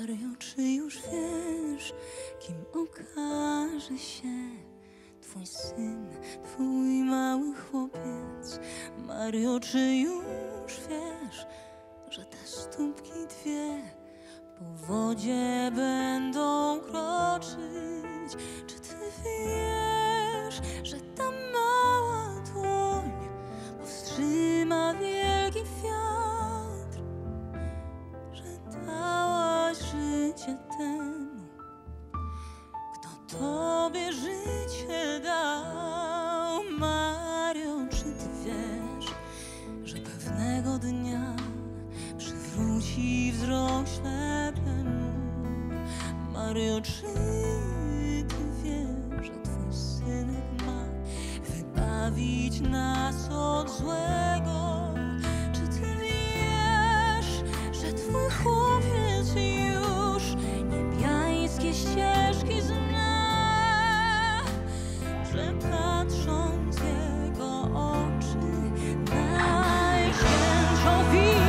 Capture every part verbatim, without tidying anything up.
Mario, czy już wiesz, kim okaże się twój syn, twój mały chłopiec? Mario, czy już wiesz, że te stópki dwie po wodzie będą kroczyć? Czy ty wiesz, że ta mała dłoń powstrzyma wielki wiatr? Że dałaś życie temu, kto tobie życie dał. Mario, czy ty wiesz, że pewnego dnia przywróci wzrok ślepemu? Mario, czy ty wiesz, że twój synek ma wybawić nas od złego? Czy ty wiesz, że twój chłopiec już niebiańskie ścieżki zna? Że patrząc w jego oczy najświętszą widzi.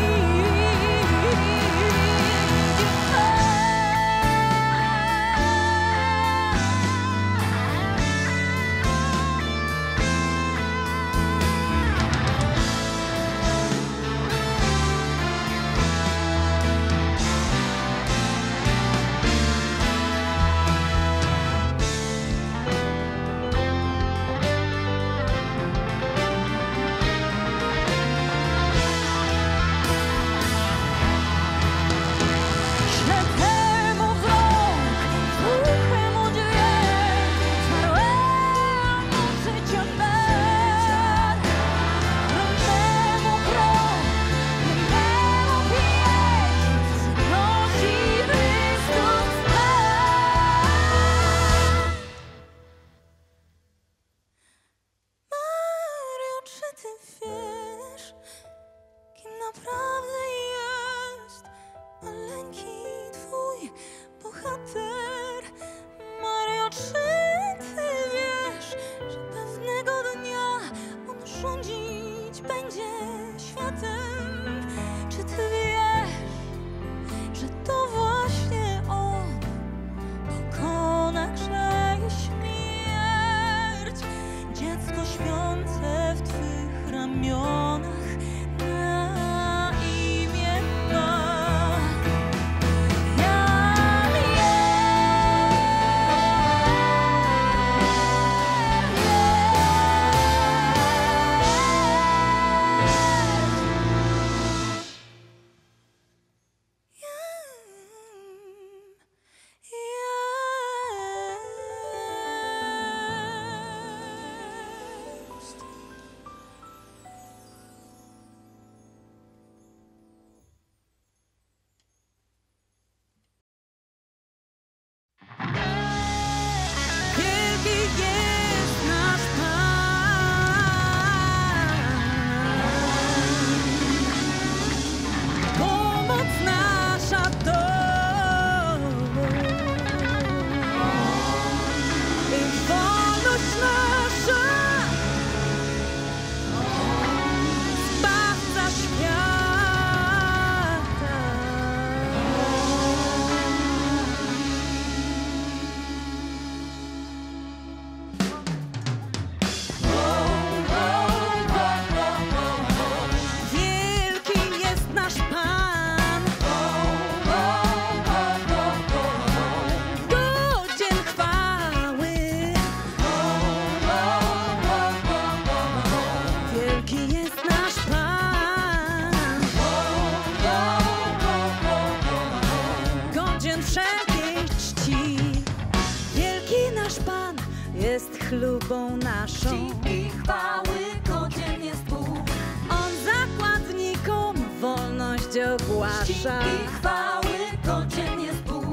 Chlubą naszą i chwały godzien jest Bóg. On zakładnikom wolność ogłasza. I chwały godzien jest Bóg.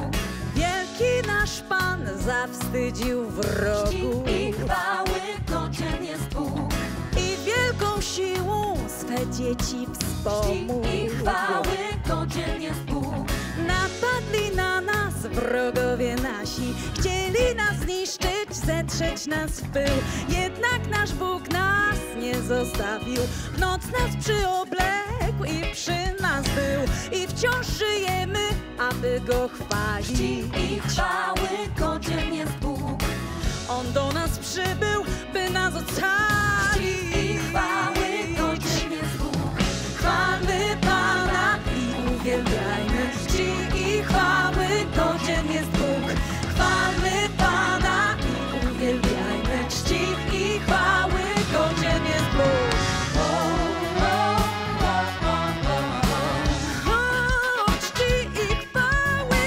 Wielki nasz Pan zawstydził wrogów. I chwały godzien jest Bóg. I wielką siłą swe dzieci wspomógł. I chwały godzien jest Bóg. Napadli na nas wrogowie nasi, chcieli nas zniszczyć, zetrzeć nas w pył. Jednak nasz Bóg nas nie zostawił, w noc nas przyobległ i przy nas był. I wciąż żyjemy, a aby go chwalić. Czci i chwały godzien jest Bóg. On do nas przybył, by nas ocalić. Czci i chwały godzien jest Bóg. Chwalmy Pana i uwielbiajmy. Czci i chwały godzien jest Bóg. Chwalmy Pana i uwielbiajmy. Czci i chwały godzien jest Bóg. O, czci i chwały.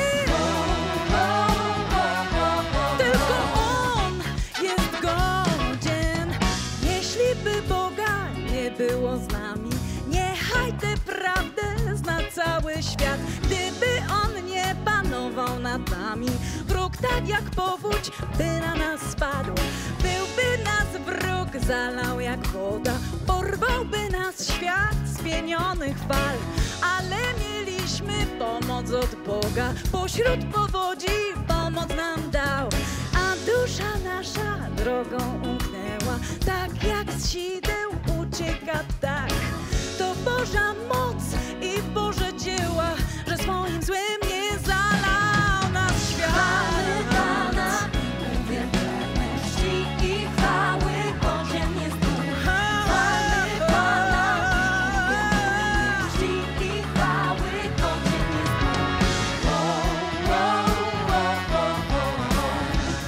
Tylko On jest godzien. Jeśli by Boga nie było z nami, niechaj tę prawdę zna cały świat. Gdyby On nie panował nad nami, wróg tak jak powódź by na nas spadł. Byłby nas wróg zalał jak woda, porwałby nas świat z pienionych fal. Ale mieliśmy pomoc od Boga, pośród powodzi pomoc nam dał. A dusza nasza drogą umknęła, tak jak z sideł ucieka tak. To Boża moc i Boże dzieła, że swoim złem nie zalał nas świat. Chwalmy Pana, uwielbiamy. Czci i chwały godzien jest Bóg. Chwalmy Pana, uwielbiamy. Czci i chwały godzien jest Bóg. O, o, o, o, o, o.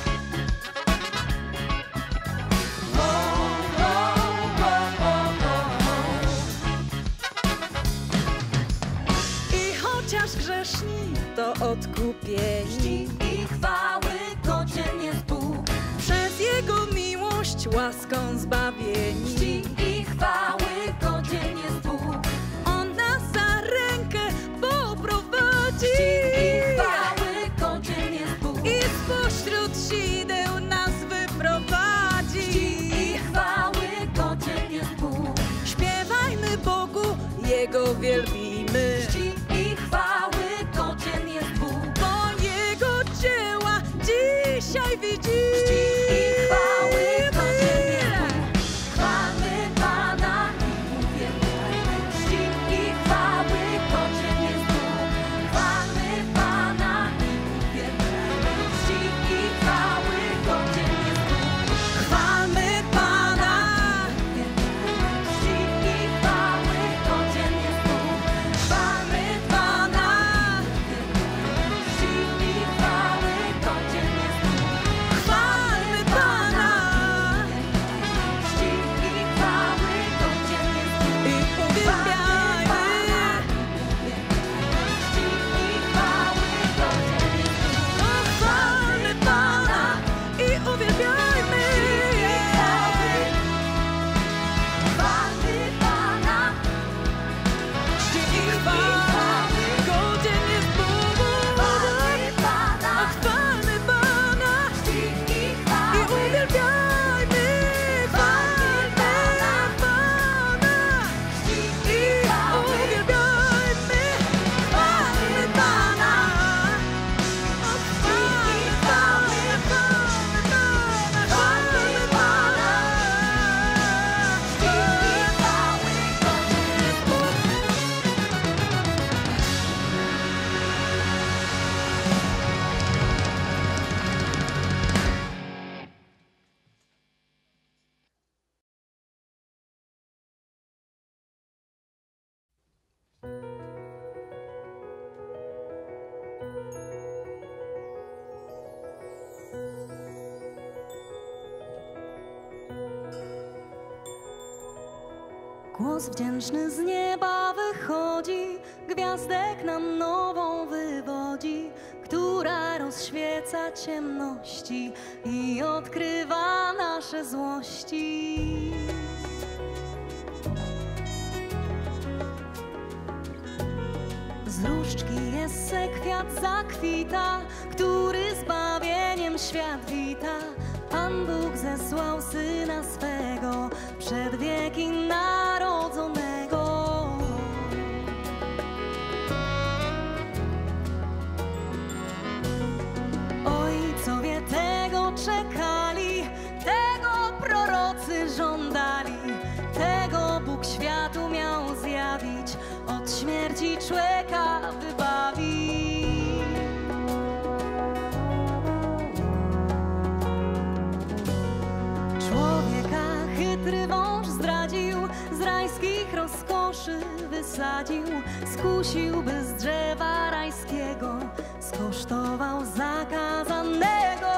I chociaż grzeszni, to odkupieni. Czci i chwały godzien jest Bóg. Przez Jego miłość łaską zbawieni. Czci i chwały godzien jest Bóg. On nas za rękę poprowadzi. Czci i chwały godzien jest Bóg. I spośród sideł nas wyprowadzi. Czci i chwały godzien jest Bóg. Śpiewajmy Bogu, Jego wielbimy. Czci i chwały godzien jest Bóg. Bo Jego dzieła dzisiaj widzimy. Czci i chwały godzien jest Bóg. Chwalmy Pana i uwielbiajmy. Czci i chwały godzien jest Bóg. Chwalmy Pana i uwielbiajmy. Czci i chwały godzien jest Bóg. Chwalmy Pana. Czci i chwały godzien jest Bóg. Chwalmy Pana. Czci i chwały godzien jest Bóg. Chwalmy Pana. Czci i chwały godzien jest Bóg. I uwielbiajmy. Czci i chwały godzien jest Bóg. O, chwalmy Pana i uwielbiajmy. Chwalmy Pana. Czci i chwały godzien jest Bóg. Chwalmy Pana. Chwalmy Pana Czci i i chwały. uwielbiajmy. Chwalmy Pana Czci i i chwały. uwielbiajmy. Chwalmy Pana. O, chwalmy Pana, chwalmy Pana, chwalmy Pana. Czci i chwały godzien jest Bóg. Głos wdzięczny z nieba wychodzi, gwiazdek nam nową wywodzi, która rozświeca ciemności i odkrywa nasze złości. Z różdżki jest se kwiat zakwita, który zbawieniem świat wita. Pan Bóg zesłał Syna swego, przed wieki narodzonego. Ojcowie tego czekali, tego prorocy żądali, tego Bóg światu miał zjawić, od śmierci człowieka wybawić. uszy wysadził, skusiłby z drzewa rajskiego, skosztował zakazanego.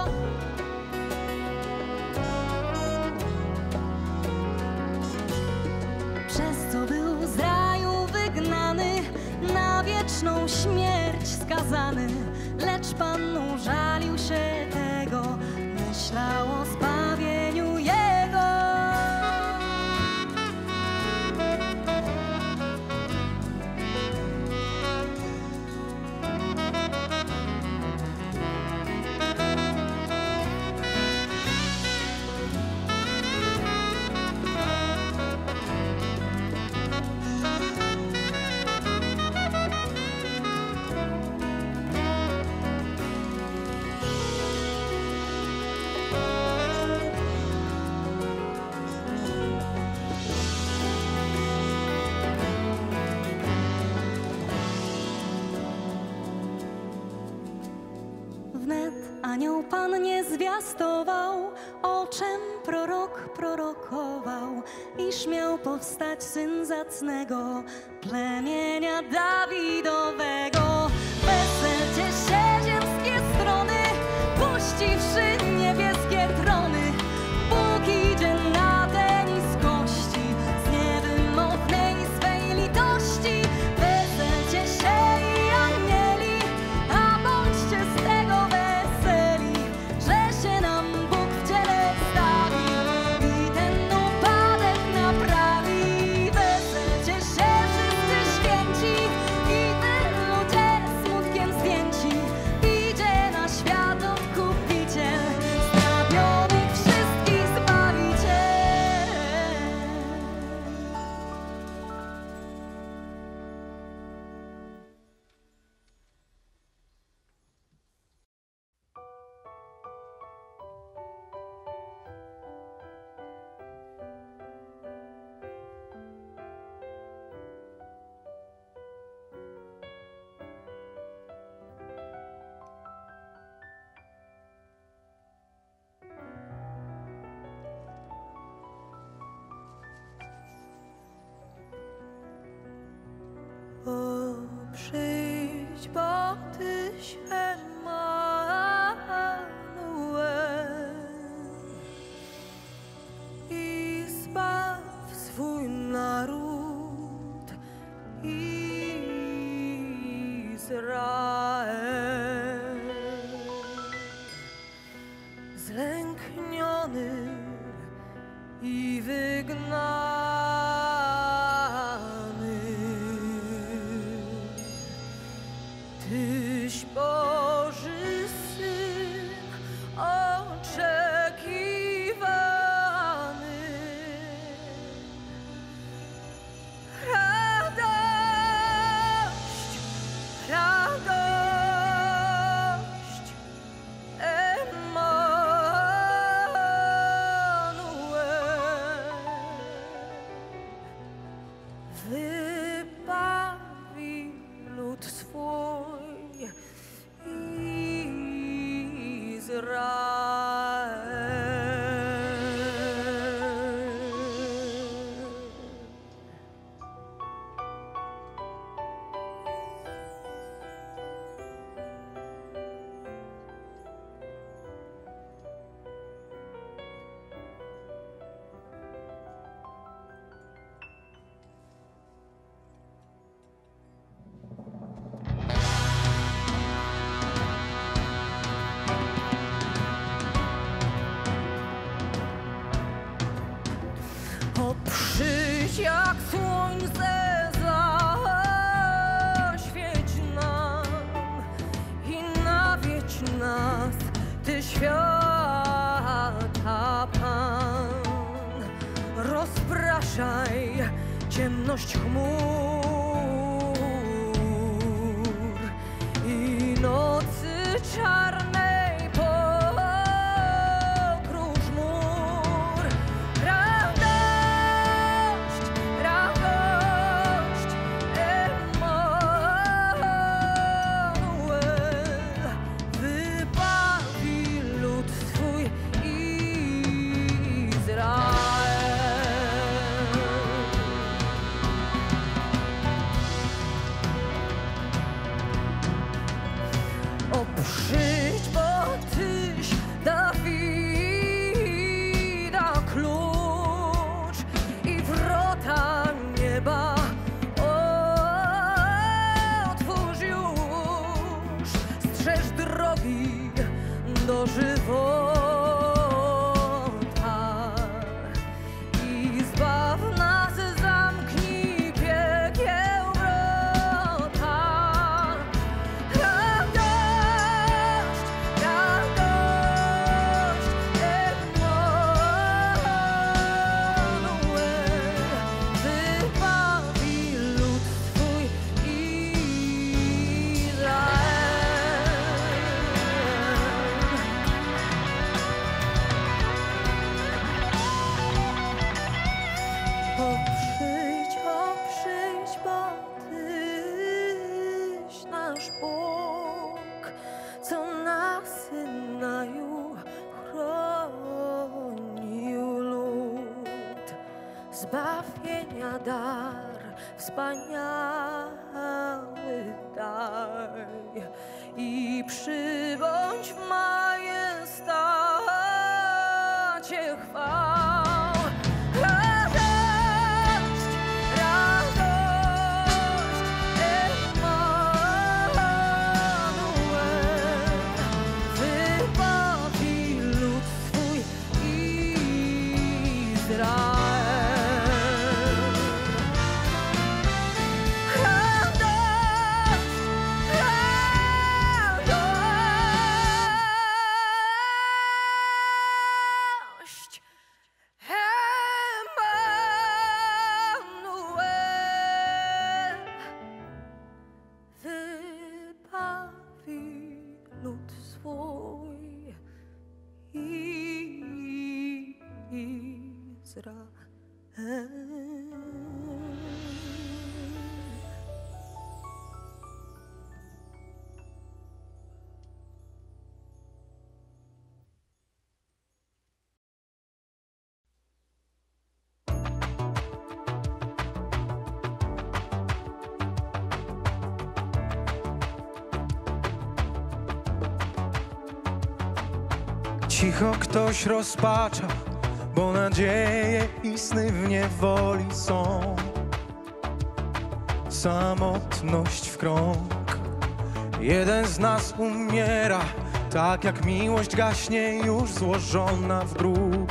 Przez co był z raju wygnany, na wieczną śmierć skazany, lecz Panu żalił się tego, myślał o zbawieniu Jego. Wnet anioł Pan nie zwiastował, o czem prorok prorokował, iż miał powstać Syn zacnego, plemienia Dawidowego. Weselcie się ziemskie strony, puściwszy niebieskie trony. Bóg idzie na te niskości, z niewymownej swej litości. Weselcie się i anieli, a bądźcie z tego weseli, że się nam Bóg w ciele stawi i ten upadek naprawi. Weselcie się wszyscy święci i wy ludzie smutkiem zdjęci. Idzie na świat odkupiciel, zbawionych wszystkich zbawiciel. O, przyjdź, bo Tyś Emmanuel, i zbaw swój naród Izrael. Zlękniony i wygnany, Tyś Boży Syn oczekiwany. Radość, radość, Emmanuel wybawi lud swój Izrael. O, przyjdź jak słońce, zaświeć nam i nawiedź nas, Ty świata Pan. Rozpraszaj ciemność chmur i nocy czarnej pokrój chmur. Radość, radość, Emmanuel wybawi lud swój Izrael. żywota i zbaw nas, zamknij piekieł wrota. Radość, radość, Emmanuel, wybawi lud Twój O przyjdź, o przyjdź, bo Tyś nasz Bóg, co na Synaju chronił lud. Zbawienia dar, wspaniały daj i przybądź w majestacie chwał. Radość, radość, Emmanuel, wybawi lud Twój Izrael. Cicho ktoś rozpacza, bo nadzieje i sny w niewoli są. Samotność w krąg. Jeden z nas umiera, tak jak miłość gaśnie już złożona w grób.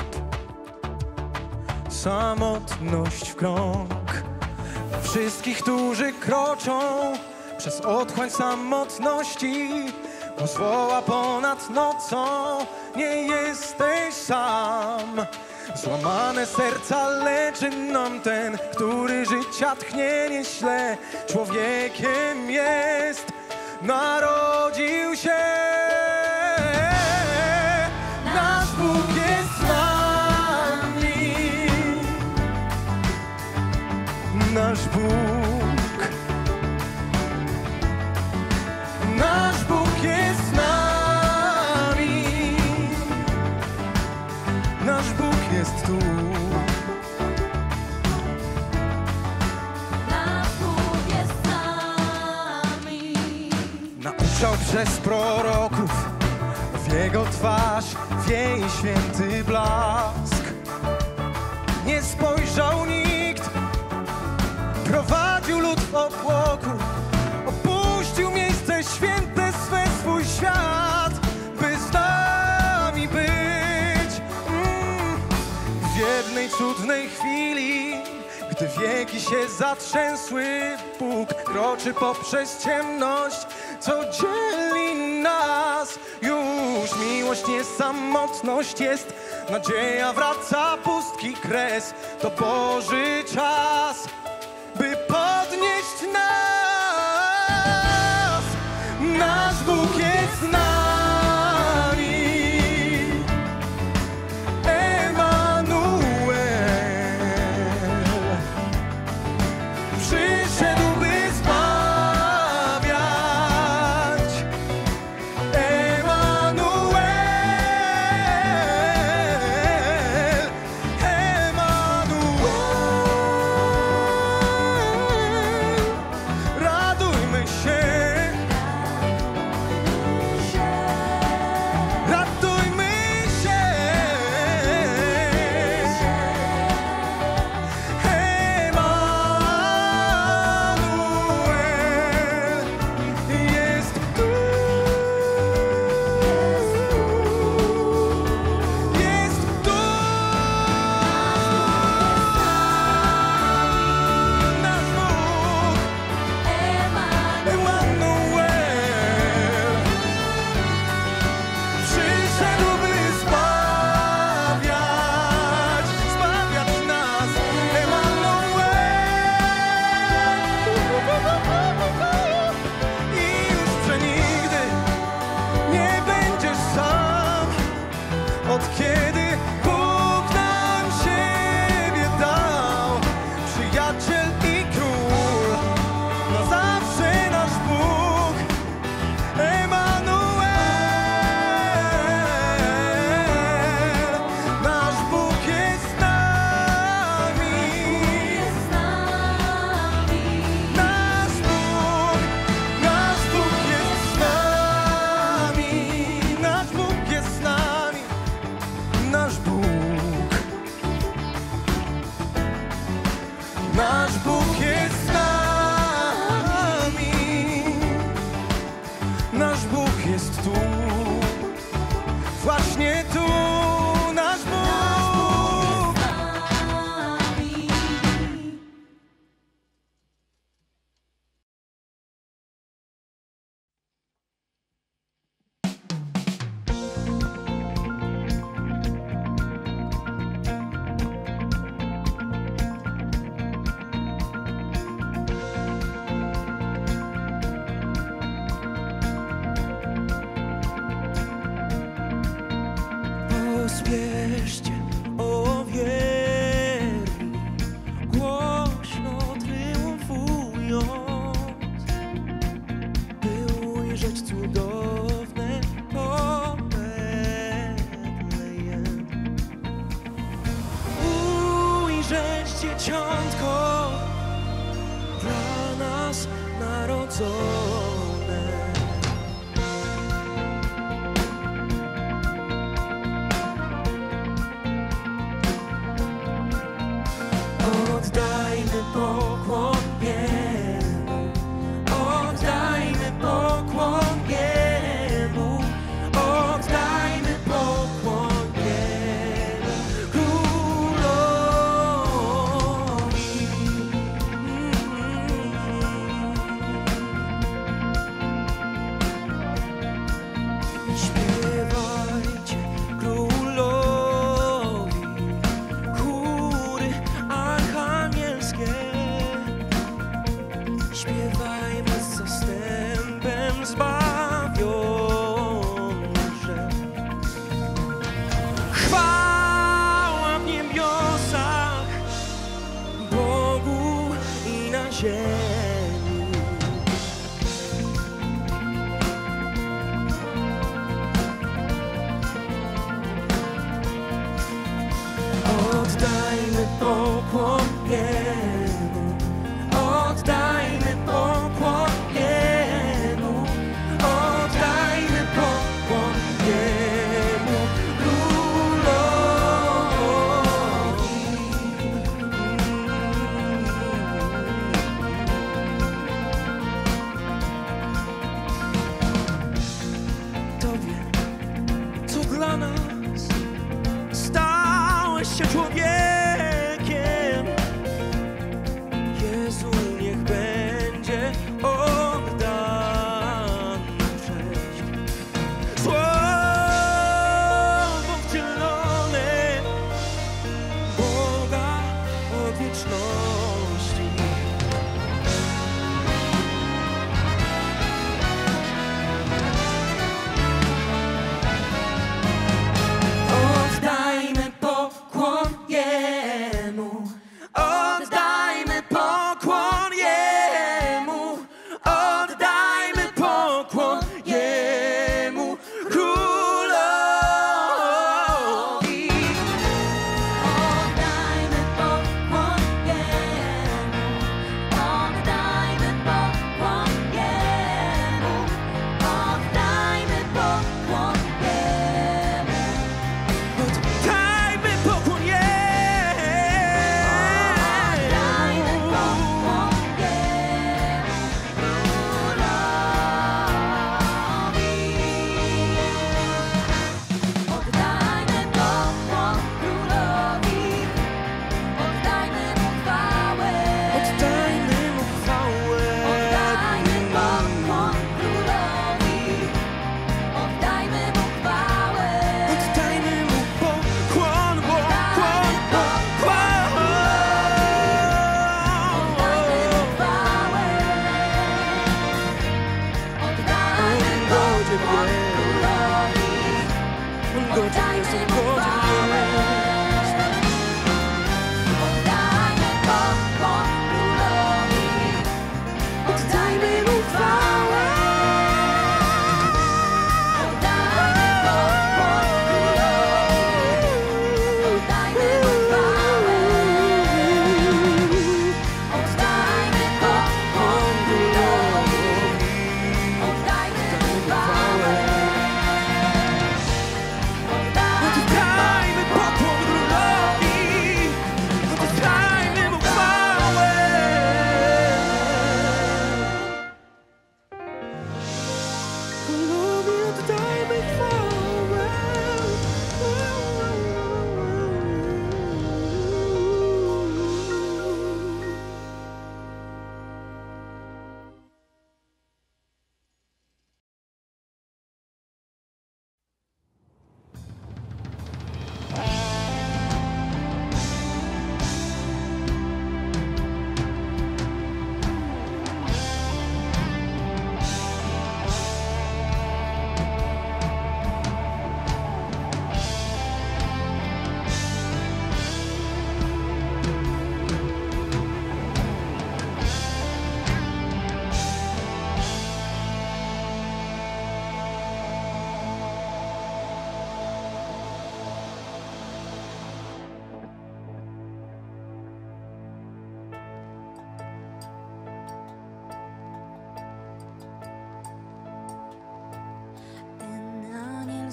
Samotność w krąg. Wszystkich, którzy kroczą przez otchłań samotności, rozwoła ponad nocą, nie jesteś sam. Złamane serca leczy nam ten, który życia tchnienie śle. Człowiekiem jest, narodził się. Nasz Bóg jest z nami. Nasz Bóg. Nasz Bóg jest z nami. Nasz Bóg jest tu. Nasz Bóg jest z nami. Nauczał przez proroków, w Jego twarz wieje święty blask. Nie spojrzał nikt, prowadził lud w obłoku. Opuścił miejsce święte swe, swój świat, by z nami być. Mm. W jednej cudnej chwili, gdy wieki się zatrzęsły, Bóg kroczy poprzez ciemność, co dzieli nas. Już miłość nie samotność jest, nadzieja wraca, pustki kres. To Boży czas, by podnieść nas. Nasz Bóg jest z nami. Emmanuel przyszedł, by zbawiać. Emmanuel, Emmanuel. zrodzone. Oddajmy pokłon Jemu, oddajmy pokłon Jemu, oddajmy pokłon Jemu, Królowi. Śpiewajcie Królowi, chóry archanielskie. Śpiewajmy z zastępem zbawionych. Chwała w niebiosach Bogu i na ziemi. Oddajmy pokłon Jemu, oddajmy pokłon Jemu, oddajmy pokłon Jemu, Królowi. Tobie, co dla nas stałeś się człowiekiem,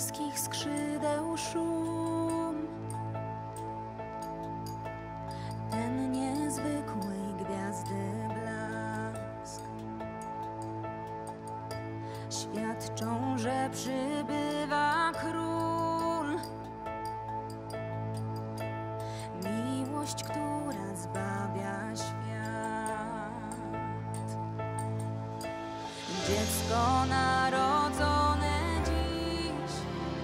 anielskich skrzydeł szum, ten niezwykłej gwiazdy blask świadczą, że przybywa król, miłość, która zbawia świat. Dziecko narodzone dziś,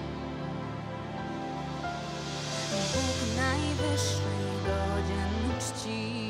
Bóg najwyższej godzien czci.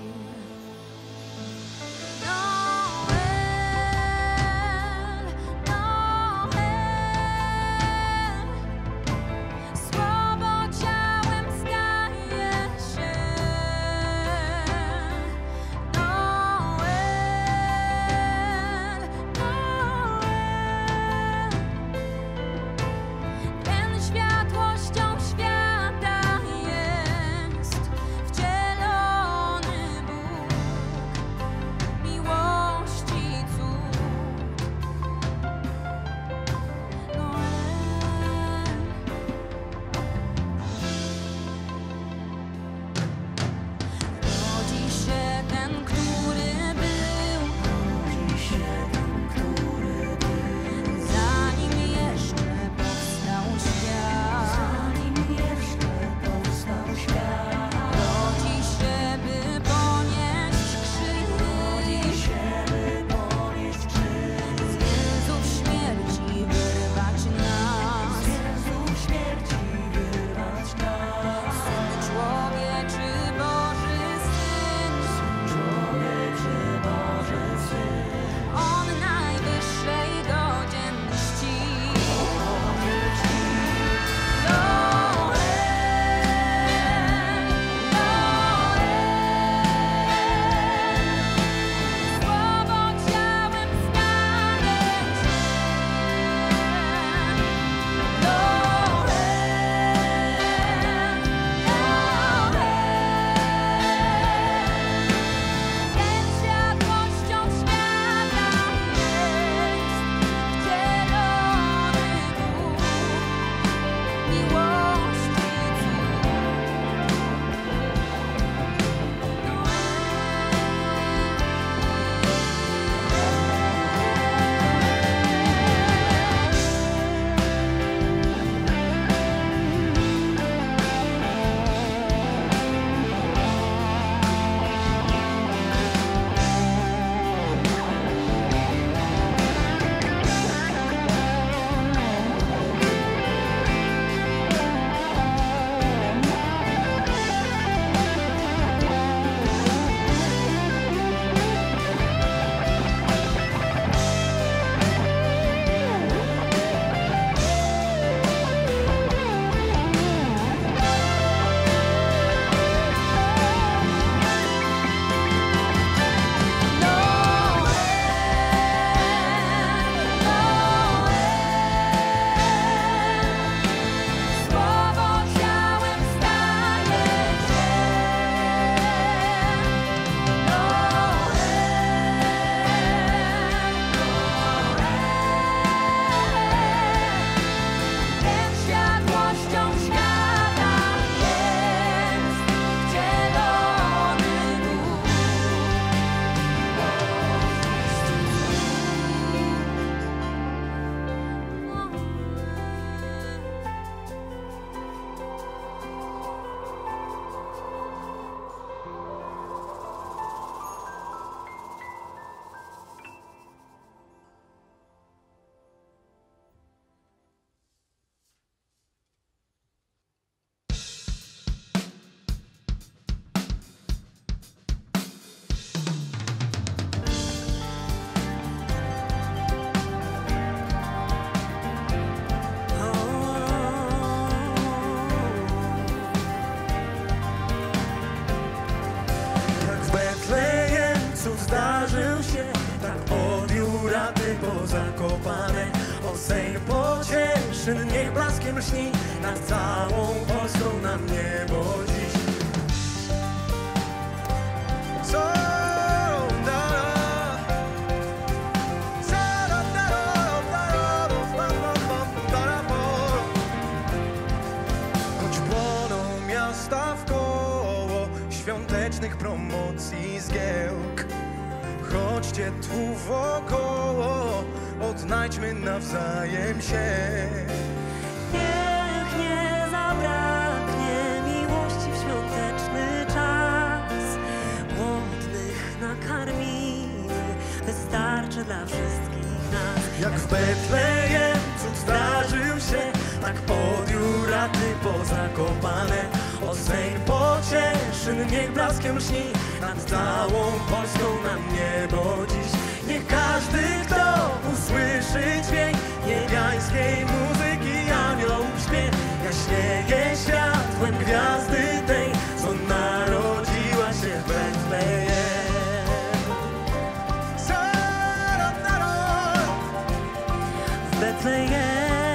zakopane. O sej pocieszyn niech blaskiem lśni nad całą Polską nam niebo dziś. Co? chodźcie tu wokoło, odnajdźmy nawzajem się. Niech nie zabraknie miłości w świąteczny czas. Głodnych nakarmimy, wystarczy dla wszystkich nas. Jak w Betlejem cud zdarzył się, tak podjął raty pozakopane. O Sejm pocieszyn, niech blaskiem lśni nad całą Polską nam niebo dziś. Niech każdy, kto usłyszy dźwięk niebiańskiej muzyki, aniołów śpiew, jaśnieje światłem gwiazdy tej, co narodziła się w Betlejem. W Betlejem.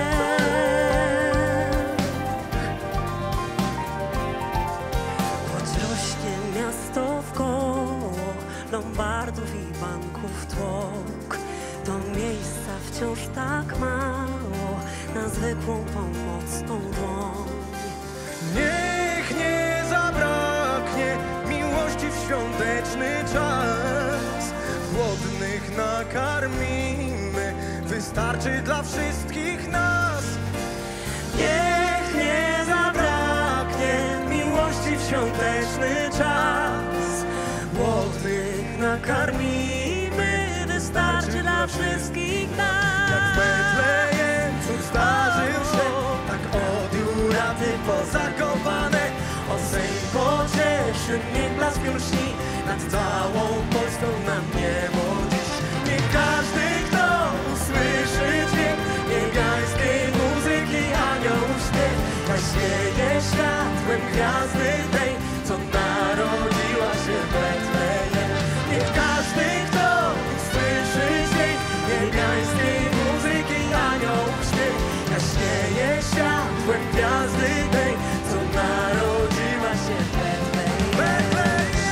Lombardów i banków tłok, to miejsca wciąż tak mało na zwykłą pomocną dłoń. Niech nie zabraknie miłości w świąteczny czas. Głodnych nakarmimy, wystarczy dla wszystkich nas. Niech nie zabraknie miłości w świąteczny czas. Głodnych nakarmimy, wystarczy dla wszystkich nas. Jak w Betlejem cud zdarzył się, tak odjął raty pozakopane. O Sejm pocieszyn, niech blaskiem lśni nad całą Polską nam niebo dziś. Niech każdy, kto usłyszy dźwięk niebiańskiej muzyki, aniołów śpiew, jaśnieje światłem gwiazdy tej, co narodziła się w Betlejem. Niech każdy, kto usłyszy dźwięk niebiańskiej muzyki, aniołów śpiew, jaśnieje światłem gwiazdy tej, co narodziła się w Betlejem.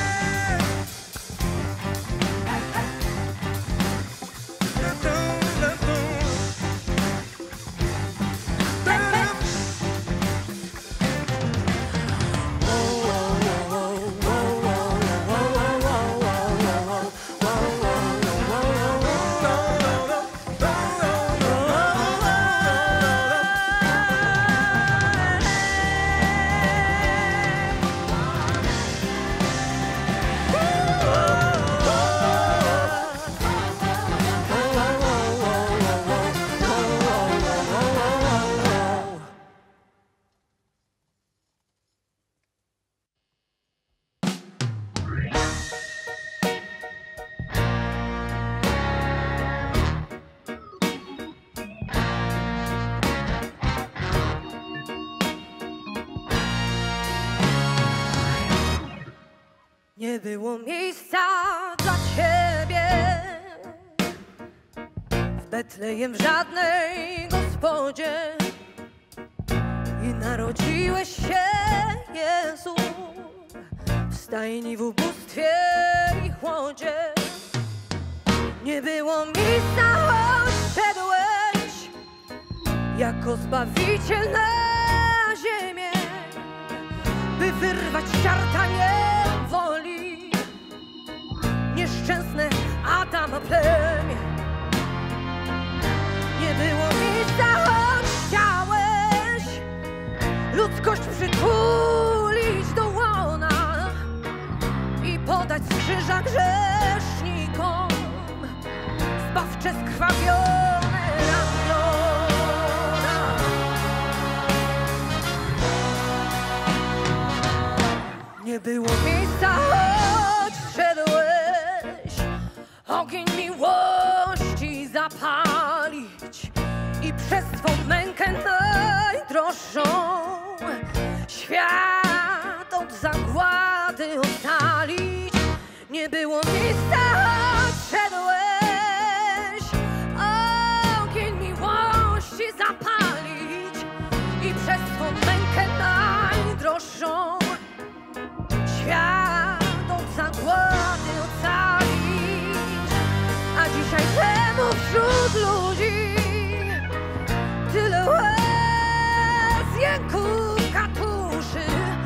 Nie było miejsca dla ciebie w Betlejem, w żadnej gospodzie, i narodziłeś się, Jezu, w stajni, w ubóstwie i chłodzie. Nie było miejsca, choć szedłeś jako Zbawiciel na ziemię, by wyrwać z ciarta niewoli nieszczęsne Adam plemię. Nie było miejsca, choć chciałeś ludzkość przytulić do łona i podać z krzyża grzesznikom zbawcze skrwawione ramiona. Nie było miejsca, choć wszedłeś ogień miłości zapalić i przez twą mękę najdroższą świat od zagłady ocalić. Nie było miejsca, choć wszedłeś ogień miłości zapalić i przez twą mękę najdroższą świat od zagłady ocalić. A dzisiaj czemu wśród ludzi tyle łez, jęków, katuszy,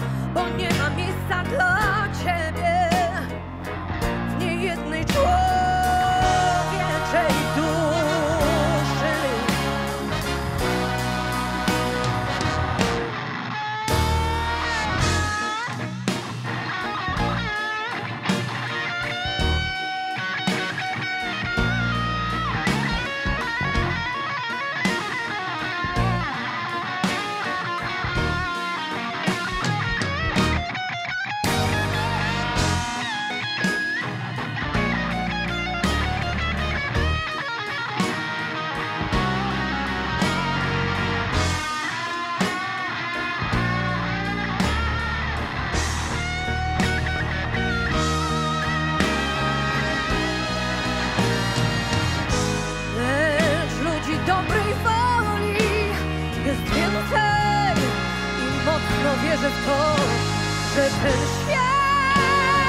wierzę w to, że ten świat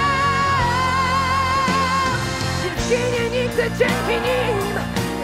nie zginie nigdy dzięki nim.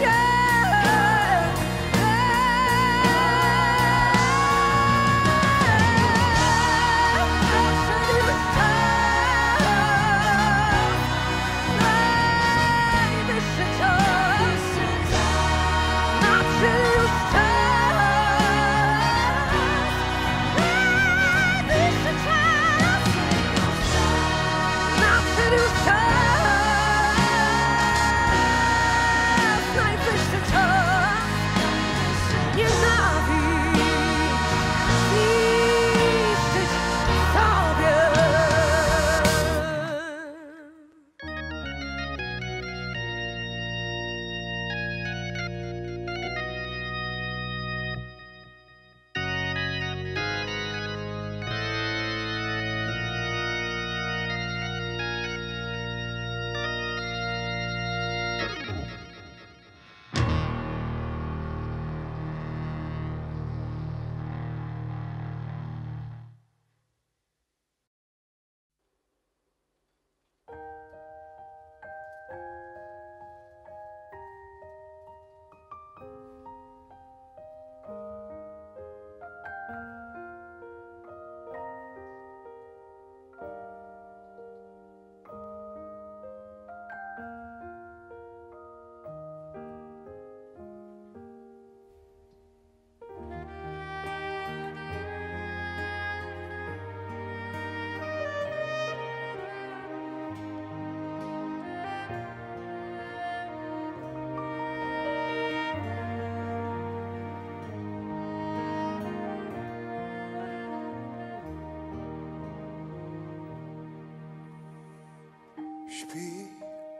Śpi,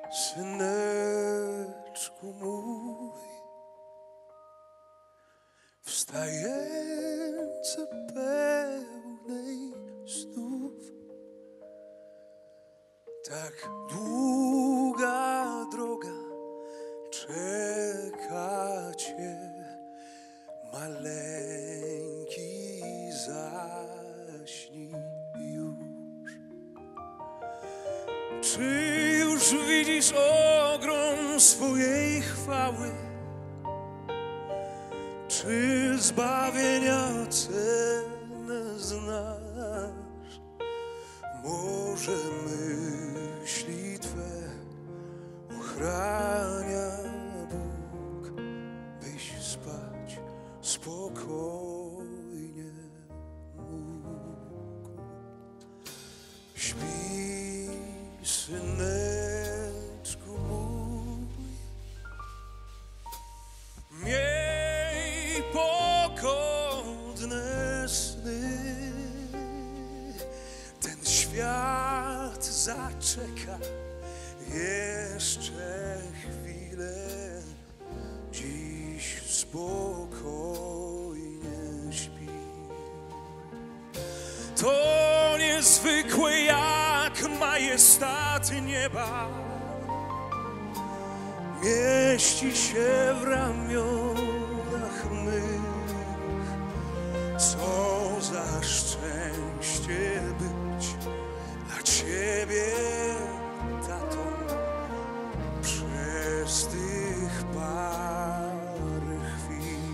syneczku mój, wstający pełnej snów. Tak długa droga czeka cię, maleńki, zaśnij już. Czy już widzisz ogrom swojej chwały? Czy zbawienia cenę znasz? Może myśli Twe ochrania Bóg, byś spać spokojnie mógł. Śpi, syneczku mój, miej pogodne sny. Ten świat zaczeka jeszcze chwilę. Dziś spokojnie śpi. To niezwykłe jak majestat nieba mieści się w ramionach mych. Co za szczęście być dla Ciebie, tato, przez tych parę chwil.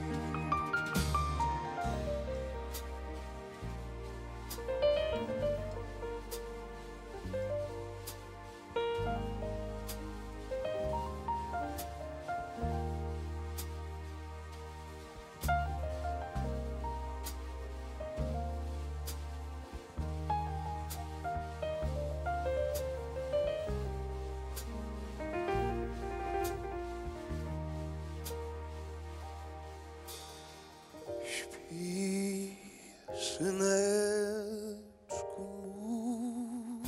Śpi, syneczku mój,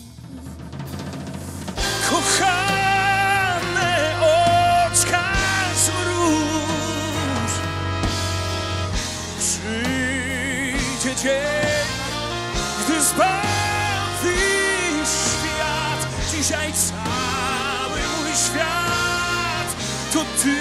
kochane oczka zmruż. Przyjdzie dzień, gdy zbawisz świat. Dzisiaj cały mój świat to Ty.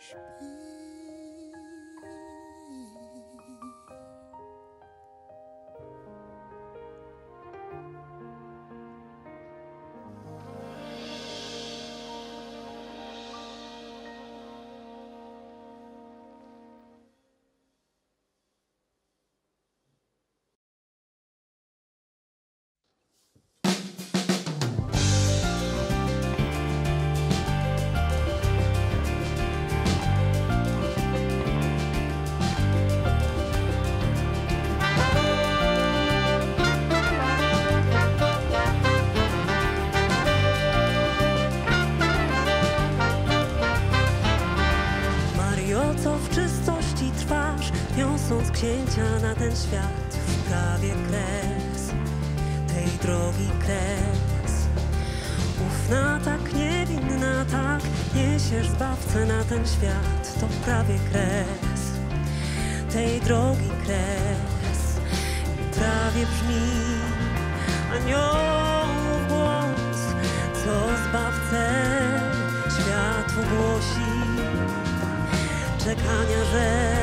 Niosąc księcia na ten świat, już prawie kres tej drogi kres. Ufna, tak niewinna, tak niesiesz zbawcę na ten świat, to prawie kres tej drogi kres. I prawie brzmi aniołów głos, co zbawcę światłu głosi. Czekania, że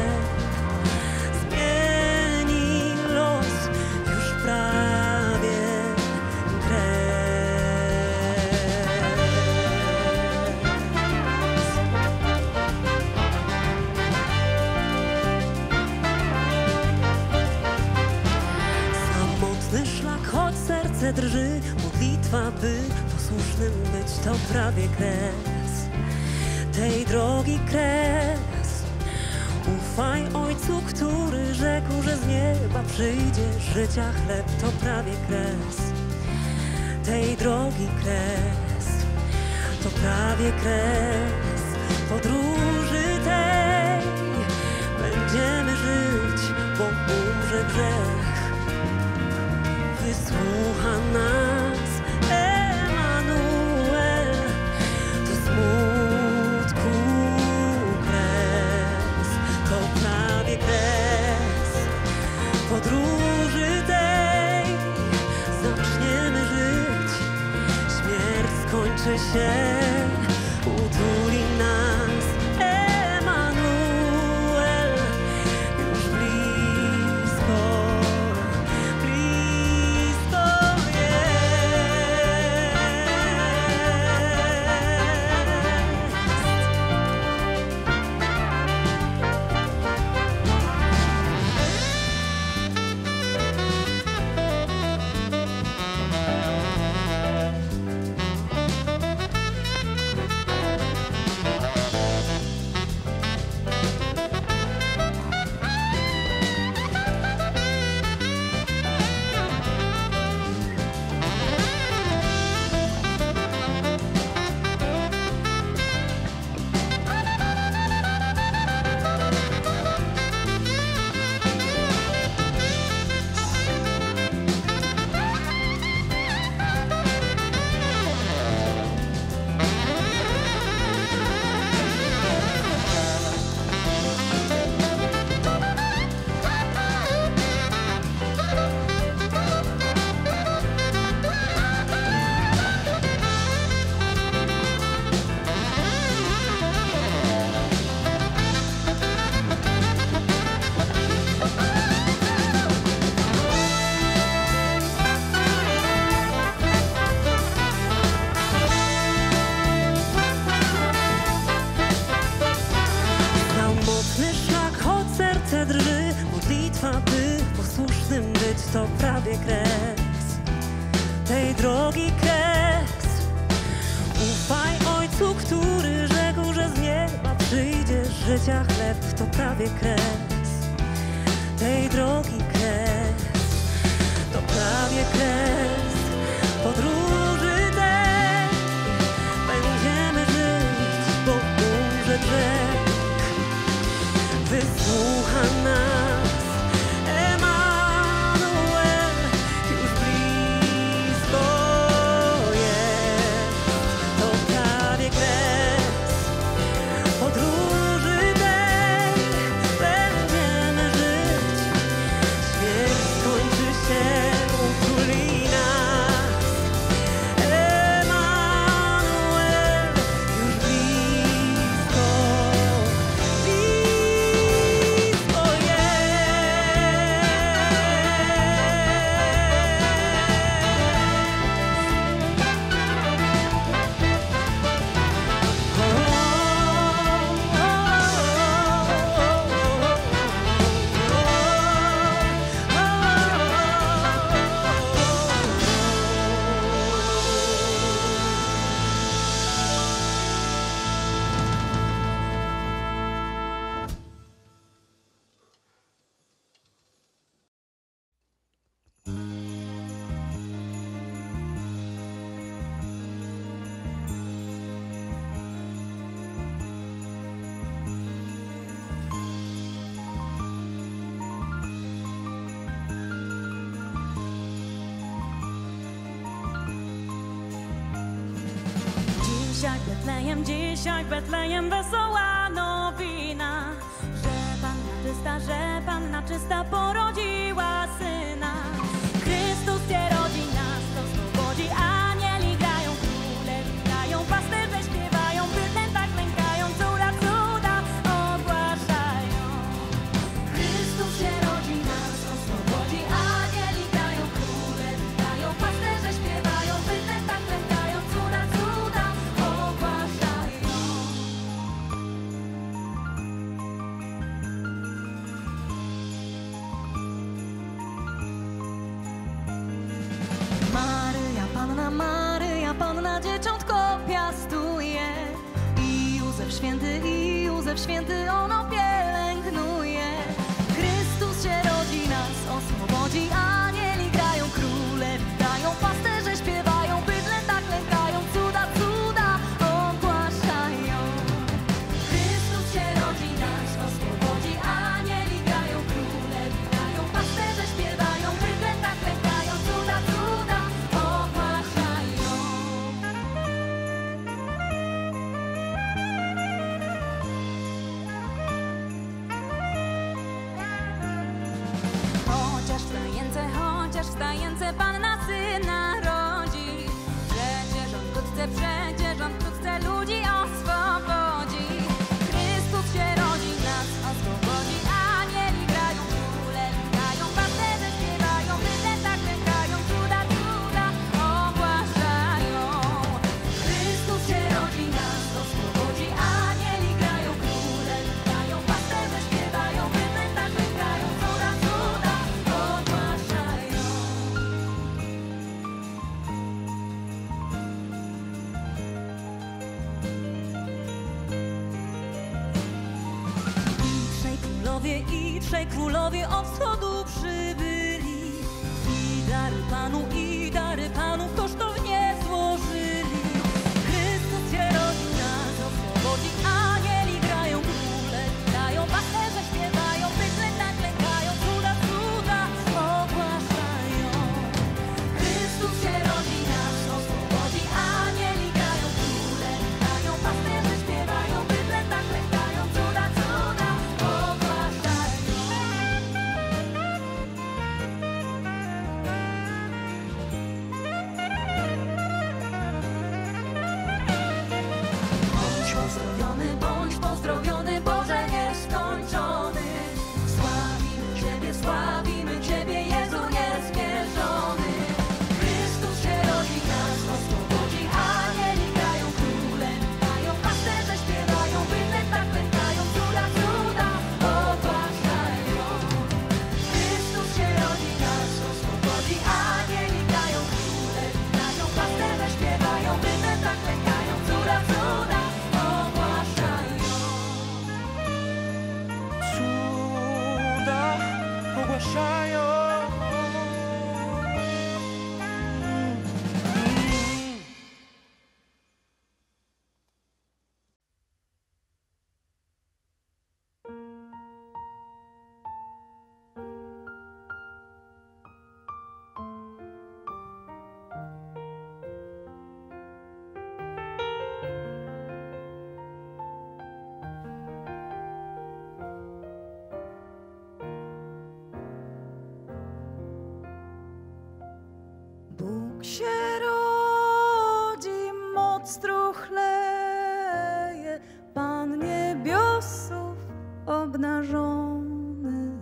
drży, modlitwa, by posłusznym być, to prawie kres tej drogi kres. Ufaj Ojcu, który rzekł, że z nieba przyjdzie życia chleb, to prawie kres tej drogi kres. To prawie kres podróży tej. Będziemy żyć, bo umrze grzech. Wysłucha nas Emanuel, to smutku kres, to prawie kres podróży tej. Zaczniemy żyć, śmierć skończy się, utuli nas Emanuel, już blisko. By posłusznym być, to prawie kres tej drogi kres. Ufaj Ojcu, który rzekł, że z nieba przyjdzie życia chleb, to prawie kres tej drogi kres. To prawie kres podróży tej. Będziemy żyć, bo umrze grzech. Wysłucha nas Emanuel, już blisko jest. To prawie kres podróży tej. Będziemy żyć, śmierć skończy się, utuli nas. Dzisiaj Betlejem, dzisiaj Betlejem wesoła nowina, że Panna czysta, że Panna czysta porodziła Syna. Chrystus się rodzi, nas to swobodzi, anieli grają, króle witają, pasterze śpiewają, bydlęta klękają, cuda, cuda ogłaszają. Chrystus się rodzi, nas oswobodzi, anieli grają, króle witają, pasterze śpiewają, bydlęta klękają, cuda, cuda ogłaszają. Maryja Panna, Maryja Panna dzieciątko piastuje, i Józef święty, i Józef święty ono pielęgnuje. Chrystus się rodzi, nas oswobodzi, anieli grają, króle witają, pasterze śpiewają, bydlęta klękają, cuda, cuda ogłaszają. Chrystus się rodzi, nas oswobodzi, anieli grają, króle witają, pasterze śpiewają, bydlęta klękają, cuda, cuda ogłaszają. Chociaż w stajence, chociaż w stajence Panna Syna rodzi, przecież On wkrótce, przecież On wkrótce ludzi oswobodzi. Chrystus się rodzi, nas oswobodzi, anieli grają, króle witają, pasterze śpiewają, bydlęta klękają, cuda, cuda ogłaszają. Chrystus się rodzi, nas oswobodzi, anieli grają, króle witają, pasterze śpiewają, bydlęta klękają, cuda, cuda ogłaszają. I trzej królowie, i trzej królowie od wschodu przybyli, i dary Panu, i dary Panu kosztownie złożyli. Chrystus się rodzi, nas oswobodzi, anieli grają, króle witają, pasterze śpiewają, bydlęta klękają, cuda, cuda ogłaszają. Chrystus się rodzi, nas oswobodzi, anieli grają, króle witają, pasterze śpiewają, bydlęta klękają, cuda, cuda ogłaszają. Bądź pozdrowiony, bądź pozdrowiony, Boże nieskończony. Sławimy Ciebie, sławimy Ciebie, Jezu niezmierzony. Chrystus się rodzi, nas oswobodzi, anieli grają, króle witają, pasterze śpiewają, bydlęta klękają, cuda, cuda ogłaszają. Chrystus się rodzi, nas oswobodzi, anieli grają, króle witają, pasterze śpiewają, bydlęta klękają, cuda, cuda ogłaszają. Cuda ogłaszają. Bóg się rodzi, moc truchleje, Pan niebiosów obnażony.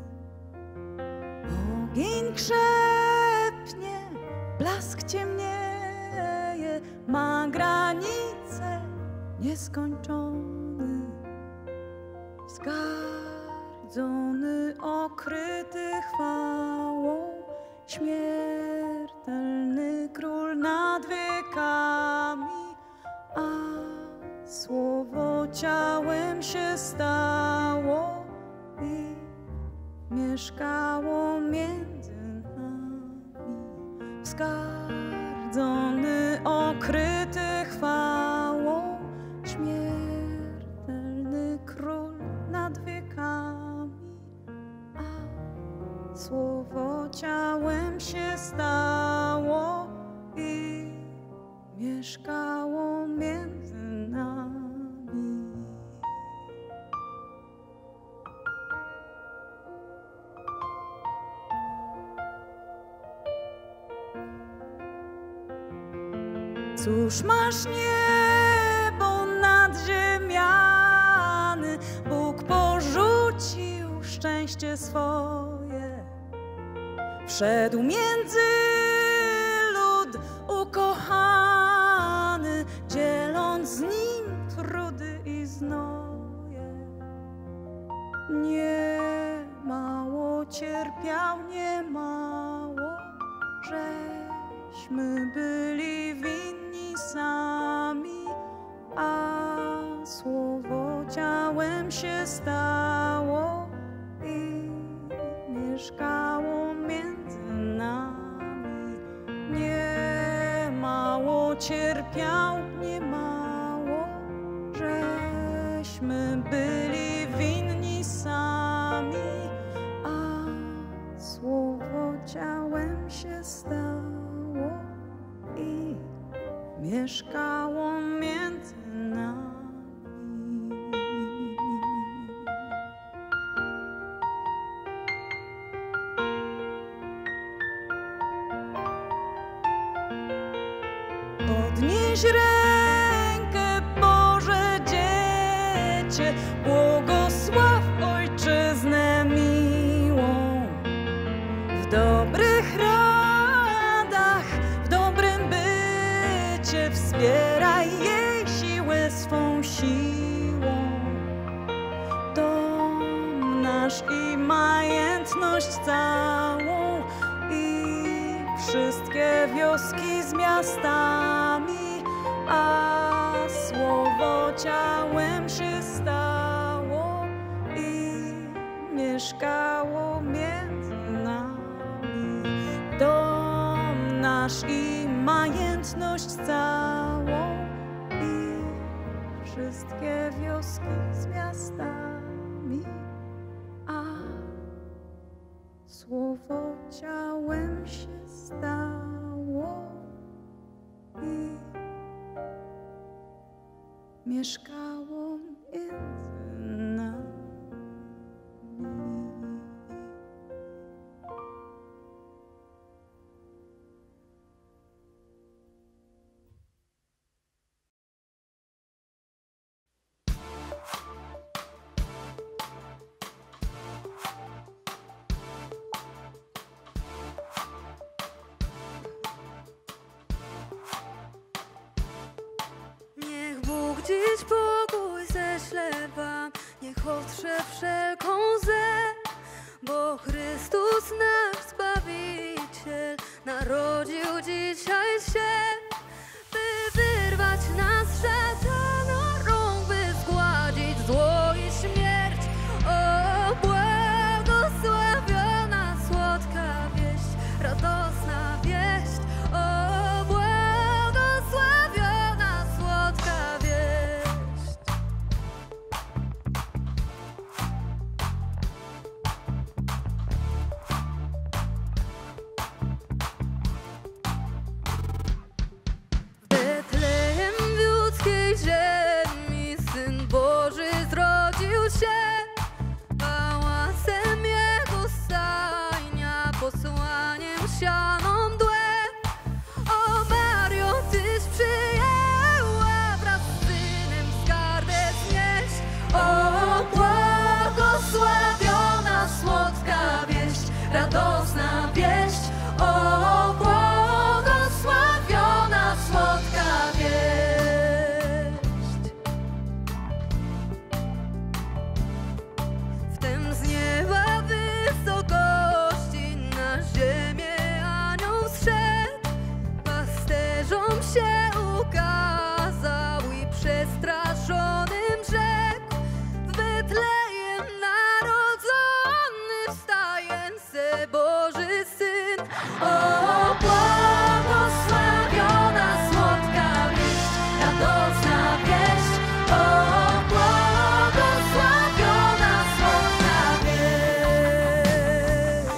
Ogień krzepnie, blask ciemnieje, ma granice nieskończony. Zgardzony, okryty chwałą, śmiertelny król nad wiekami, a słowo ciałem się stało i mieszkało między nami. Zgardzony, okryty chwałą, śmiertelny król nad wiekami, a słowo ciałem się stało i mieszkało między Cóż masz niebo nadziemiany, Bóg porzucił szczęście swoje. Wszedł między lud ukochany, dzieląc z nim trudy i znoje. Nie mało cierpiał, nie mało, żeśmy byli winni sami, a słowo ciałem się stało i mieszkało między nami. Nie mało cierpiał, nie mało, żeśmy byli winni sami, a słowo ciałem się stało i mieszkało między nami. Podnieś rękę, Boże dziecię, błogosław ojczyznę miłą. W dobrych radach, w dobrym bycie, wspieraj jej siłę swą siłą. Dom nasz i majętność całą i wszystkie wioski z miastami, a słowo ciałem się stało i mieszkało między nami. Dom nasz i majętność całą i wszystkie wioski z miastami, a słowo ciałem się stało i mieszkało między nami. Niech Bóg dziś pokój ześle wam, niech otrze wszelką łzę, bo Chrystus nasz Zbawiciel narodził dzisiaj się, by wyrwać nas z szatana rąk, by zgładzić zło i śmierć. O, błogosławiona słodka wieść, radosna wieść. O, błogosławiona słodka wieść. W Betlejem w judzkiej ziemi Syn Boży zrodził się, hałasem Jego stajnia, posłaniem sianą mdłę. O Mario, Tyś przyjęła wraz z Synem skardę znieść. O, błogosławiona słodka wieść, radosna wieść. O, błogosławiona słodka wieść. Wtem z nieba wysokości na ziemię anioł zszedł, pasterzom się ukazał i przestraszonym rzekł: w Betlejem narodzony wstaje se Boży Syn. O, błogosławiona słodka wieść, radosna wieść. O, błogosławiona słodka wieść.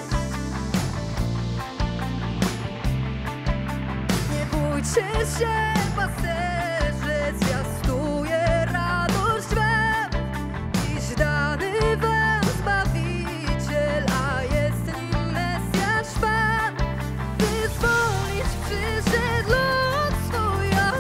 Nie bójcie się, pasterze, zwiastuje radość wam. Dziś dany wam Zbawiciel, a jest nim Mesjasz Pan. Wyzwolić przyszedł lud swój od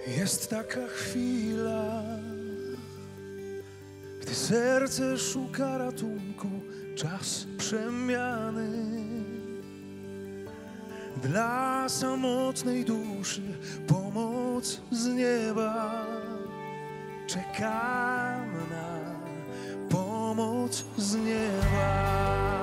Jest taka chwila, gdy serce szuka ratunku, czas przemiany. Dla samotnej duszy pomoc z nieba. Czekam na pomoc z nieba.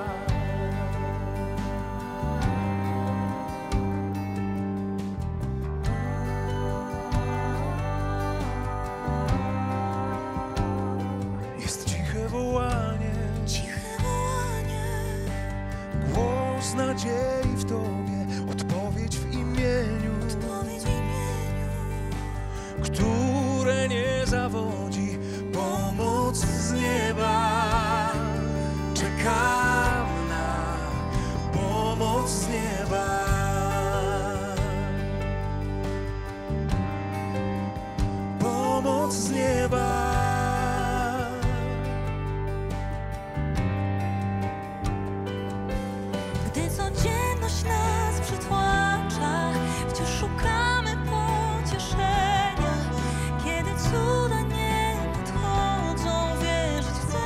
Jest ciche wołanie, Ciche wołanie, głos nadziei w Tobie, odpowiedź w imieniu, odpowiedź w imieniu, które nie zawodzi, pomoc z nieba. Czekam na pomoc z nieba. Pomoc z nieba. Gdy codzienność nas przytłacza, wciąż szukamy pocieszenia. Kiedy cuda nie nadchodzą, wierzyć chcę.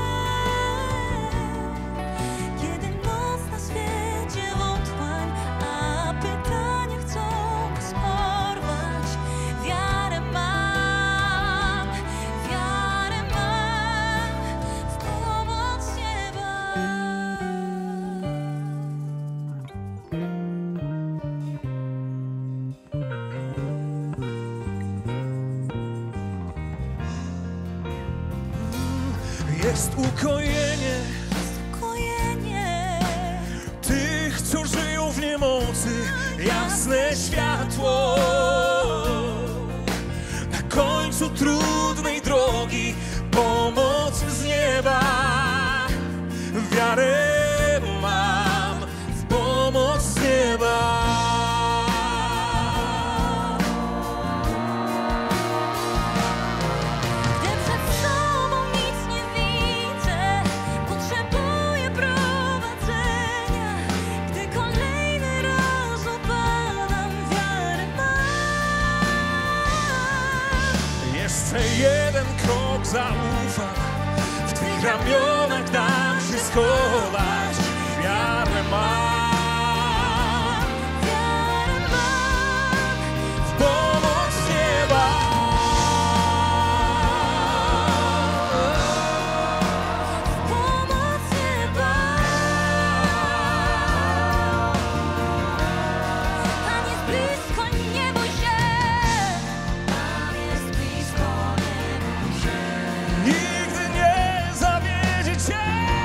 Kiedy noc nas wiedzie w otchłań, a pytania chcą nas porwać. Wiarę mam, wiarę mam w pomoc nieba. Jest ukojenie Ukojenie, tych, co żyją w niemocy, jasne światło na końcu trudnej drogi, pomoc z nieba. Wiarę mam w pomoc z nieba. gdy przed sobą nic nie widzę, potrzebuję prowadzenia. Gdy kolejny raz upadam, wiarę mam. Jeszcze jeden krok zaufam, w Twych ramionach dam się schować. Wiarę mam Wiarę mam w pomoc z nieba. w pomoc nieba. Pan jest blisko, nie bój się. Pan jest blisko, nie bój się. Nigdy nie zawiedzie Cię.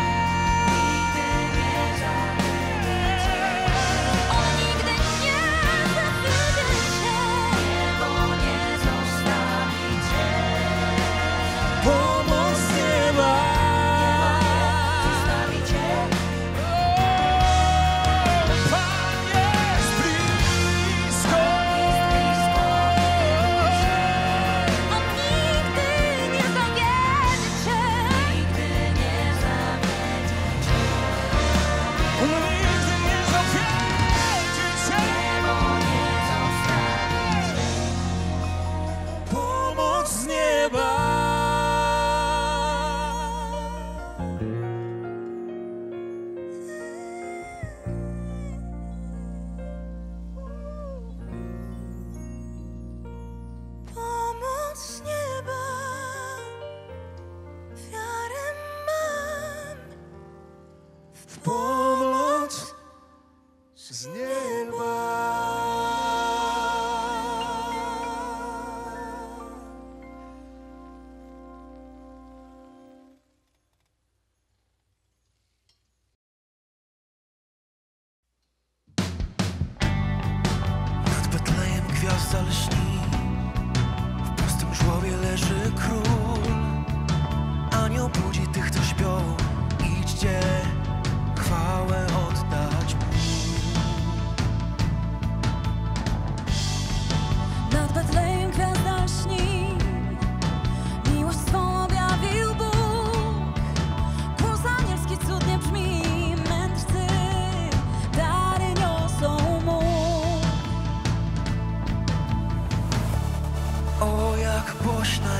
On nigdy nie zawiedzie cię, niebo nie zostawi cię. Pomoc z nieba. Zostawi cię. Pan jest blisko. On nigdy nie zawiedzie cię. Nigdy nie zawiedzie cię. On nigdy nie zawiedzie Cię. Niebo nie zostawi cię. Pomoc z nieba. Pomoc z nieba. Wiarę mam w Pomoc z nieba. Nad Betlejem gwiazda lśni, w pustym żłobie leży król. Anioł budzi tych, co śpią. Idźcie, chwałę oddać mu. Nad Betlejem gwiazda lśni, miłość swą objawił Bóg. Głos anielski cudnie brzmi, mędrcy dary niosą mu.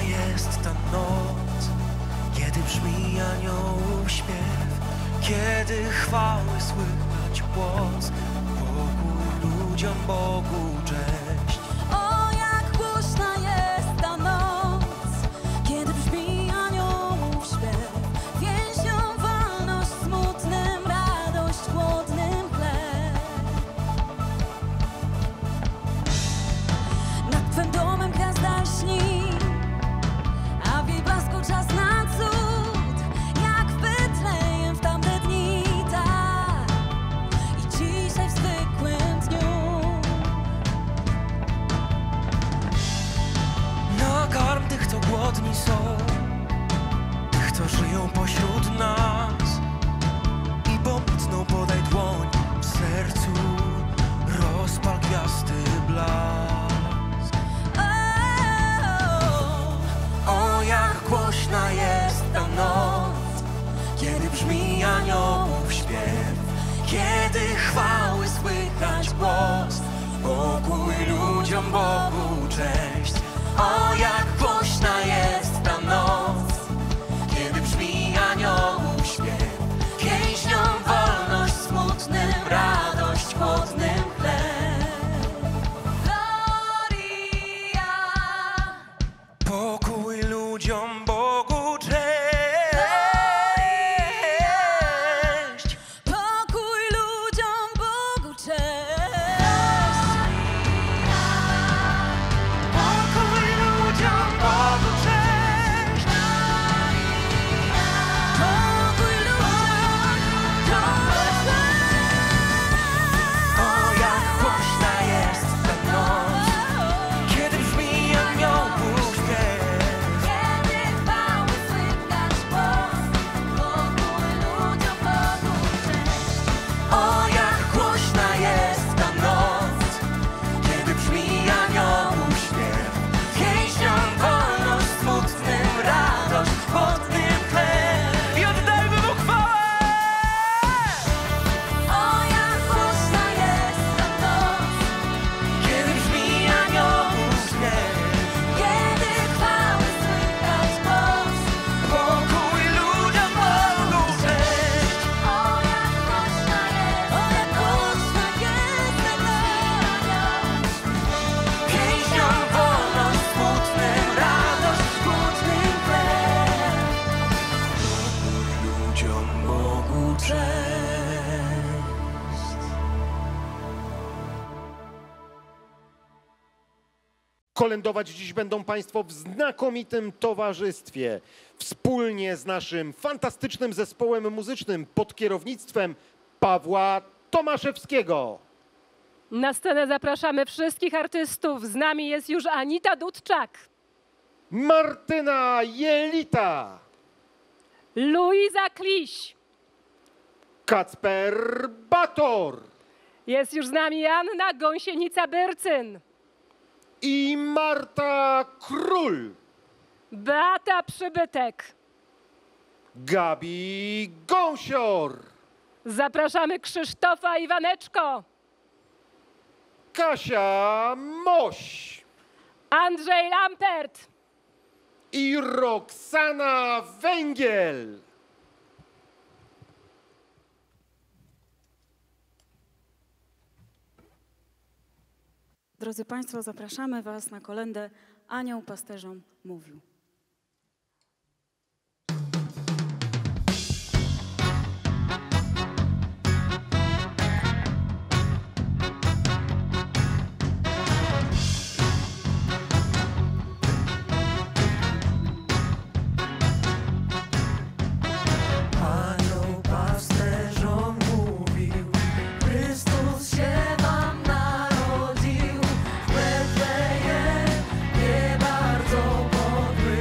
jest ta noc, kiedy brzmi aniołów śpiew, kiedy chwały słychać głos. Pokój ludziom, Bogu cześć. O, jak głośna jest ta noc, kiedy brzmi aniołów śpiew. Więźniom wolność, smutnym radość, chłodnym chleb. Nad Twym domem gwiazda śni, a w jej blasku czas na cud, jak w Betlejem w tamte dni, tak i dzisiaj w zwykłym dniu. Nakarm tych, co głodni są, tych, co żyją pośród nas, i pomocną podaj dłoń w sercu, rozpal gwiazdy blask. O, jak głośna jest ta noc, kiedy brzmi aniołów śpiew, kiedy chwały słychać głos. Pokój ludziom, Bogu cześć. O, jak głośna jest ta noc, kiedy brzmi aniołów śpiew. Więźniom wolność, smutnym radość, chłodnym chleb. Gloria, Pokój ludziom, Bogu cześć. pokój ludziom, Bogu cześć. Pokój ludziom, Bogu cześć. Pokój ludziom, Bogu cześć. O, jak głośna jest ta noc, kiedy brzmi aniołów śpiew. Kiedy chwały słychać głos, pokój ludziom, Bogu cześć. O, jak głośna jest ta noc, kiedy brzmi aniołów śpiew. Więźniom wolność, smutnym radość, chłodnym chleb. I oddajmy mu chwałę! O, jak głośna jest ta noc, Kiedy brzmi aniołów śpiew. kiedy chwały słychać głos. Pokój ludziom, Bogu cześć. O, jak głośna jest, o, jak głośna jest ta noc. Więźniom wolność, smutnym radość, chłodnym chleb. Pokój ludziom, Bogu cześć. Kolędować dziś będą Państwo w znakomitym towarzystwie. Wspólnie z naszym fantastycznym zespołem muzycznym pod kierownictwem Pawła Tomaszewskiego. Na scenę zapraszamy wszystkich artystów. Z nami jest już Anita Dudczak, Martyna Jelita, Luiza Kliś, Kacper Bator jest już z nami Anna Gąsienica-Byrcyn, i Marta Król. Beata Przybytek. Gabi Gąsior, Zapraszamy Krzysztofa Iwaneczko, Kasia Moś Andrzej Lampert, i Roxana Węgiel. Drodzy Państwo, zapraszamy Was na kolędę Anioł pasterzom mówił. Anioł pasterzom mówił, Chrystus się wam narodził w Betlejem, nie bardzo podły.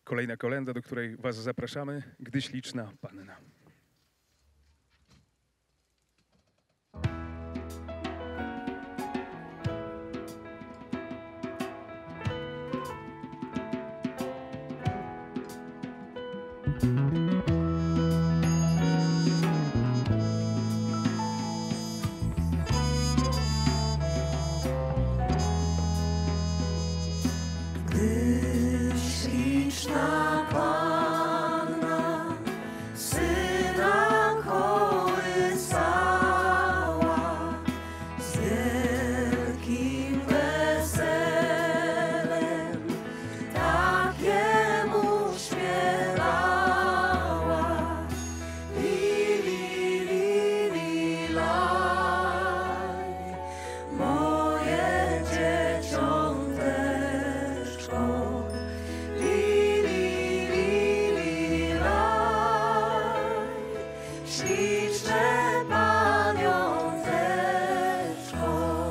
Kolejna kolęda, do której was zapraszamy, Gdy śliczna panna. Śliczna panna syna kołysała, z wielkim weselem takiemu śpiewała. Li, li, li, li, laj, moje dzieciąteczko. Śliczne paniąteczko.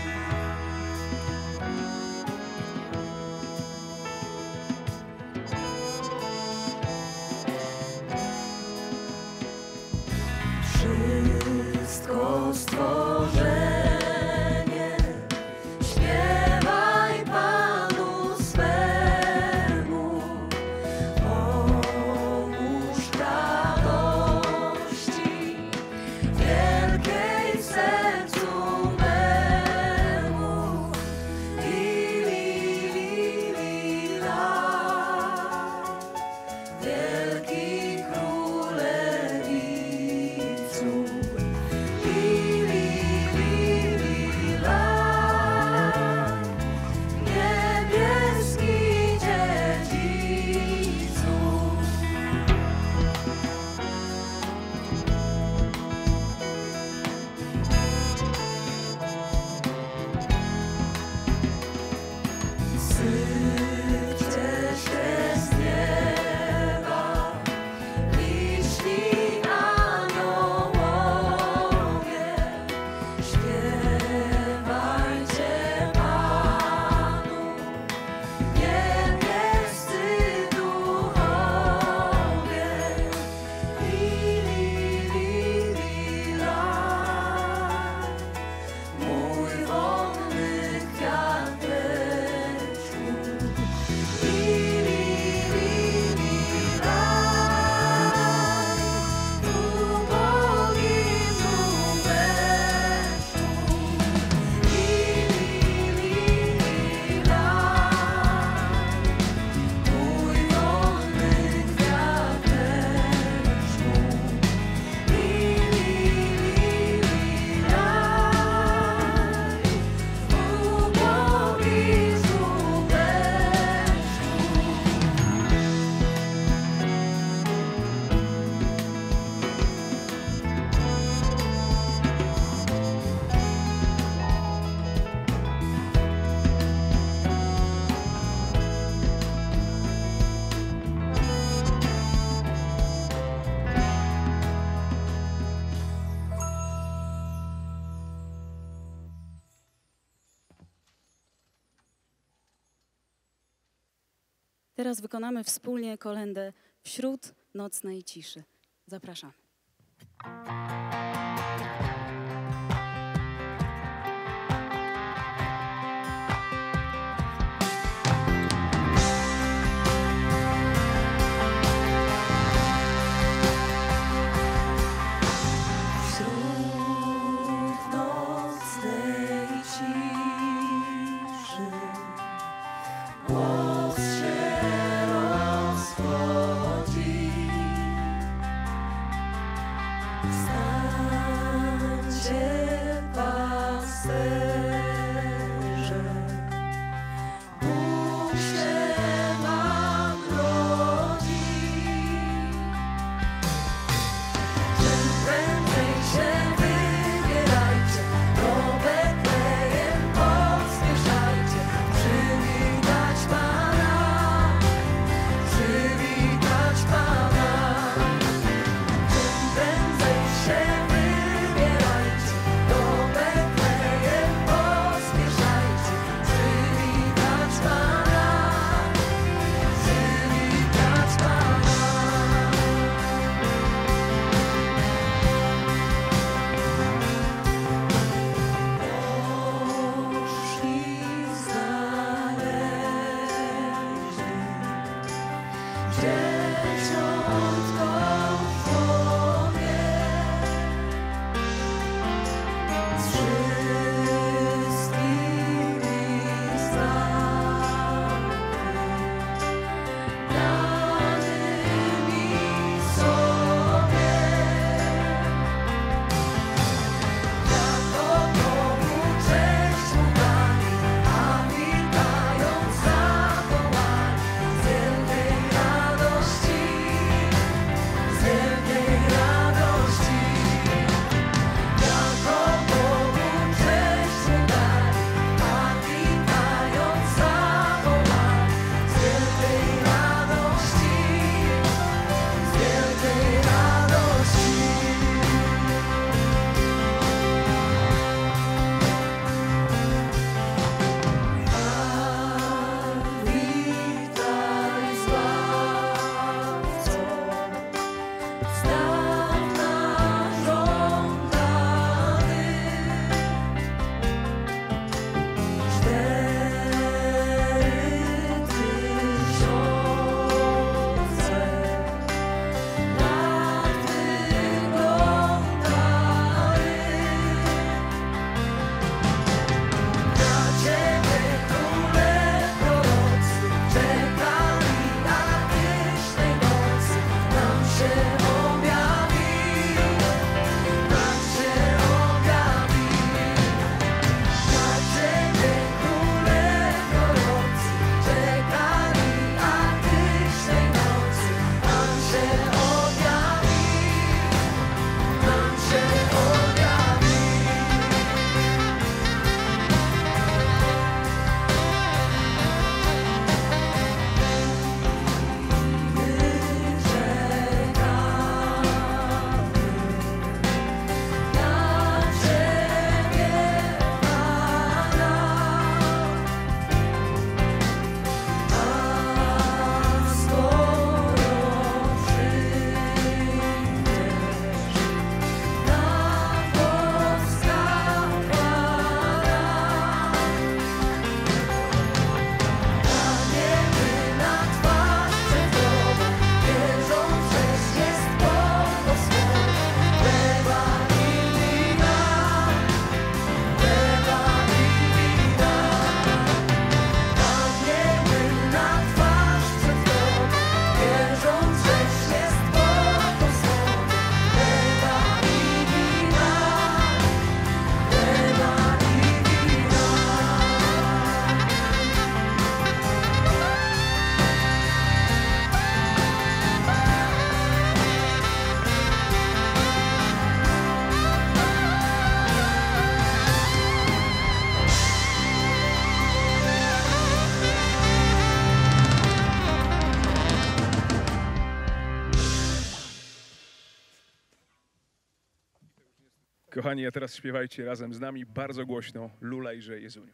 Wszystko stworzenie śpiewaj Panu swemu, pomóż radości wielkiej w sercu memu. Li, li, li, li, laj, wielki królewiczu. Li, li, li, li, laj, niebieski dziedzicu. Sypcie się z nieba liczni aniołowie, śpiewajcie Panu, niebiescy duchowie. Li, li, li, li, laj, mój wonny kwiateczku. Li, li, li, li, laj, ubogim nubeczku. Li, li, li, li, laj, mój wonny kwiateczku. Li, li, li, li, laj, ubogim Teraz wykonamy wspólnie kolędę Wśród nocnej ciszy. Zapraszam. Wśród nocnej ciszy głos się rozchodzi. Kochani, a teraz śpiewajcie razem z nami bardzo głośno Lulajże Jezuniu.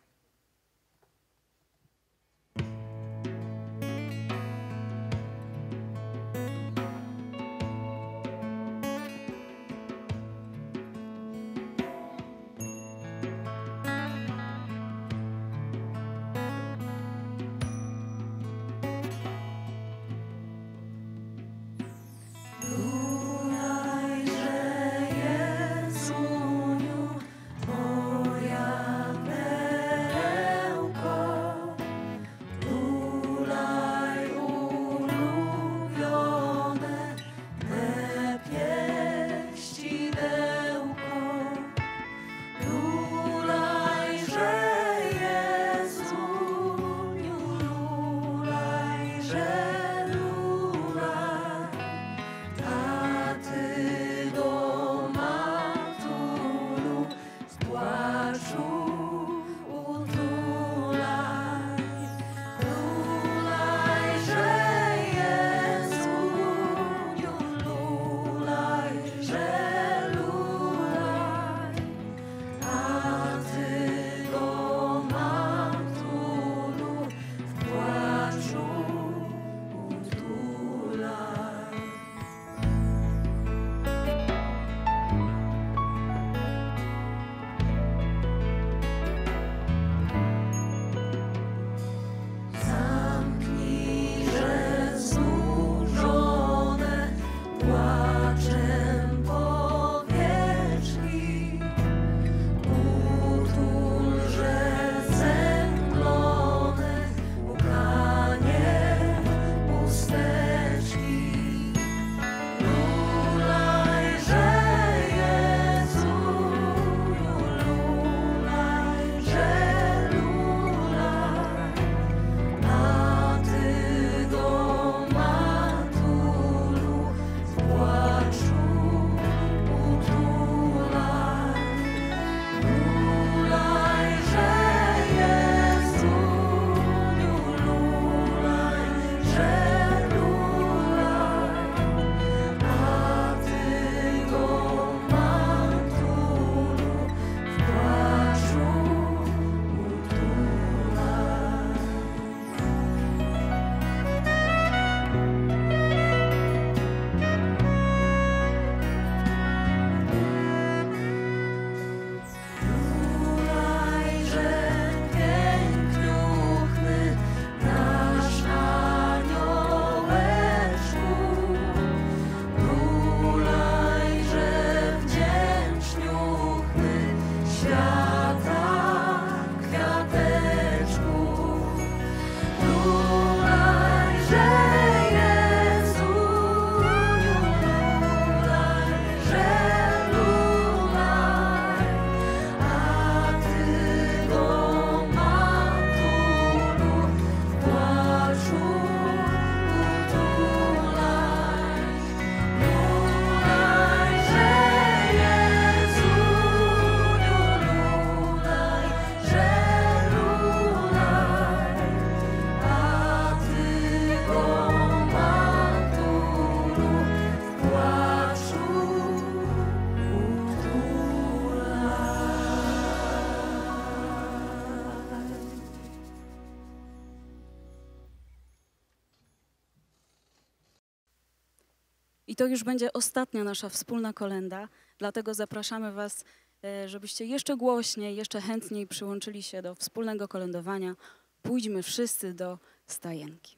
I to już będzie ostatnia nasza wspólna kolęda, dlatego zapraszamy Was, żebyście jeszcze głośniej, jeszcze chętniej przyłączyli się do wspólnego kolędowania. Pójdźmy wszyscy do stajenki.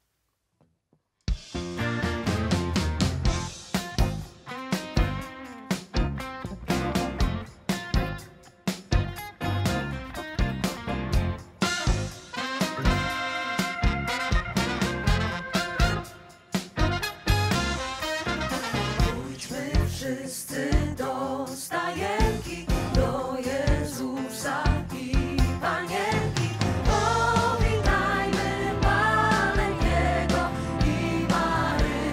Wszyscy do stajenki, do Jezusa i Panienki. Powitajmy maleńkiego i Maryi.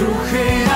duchy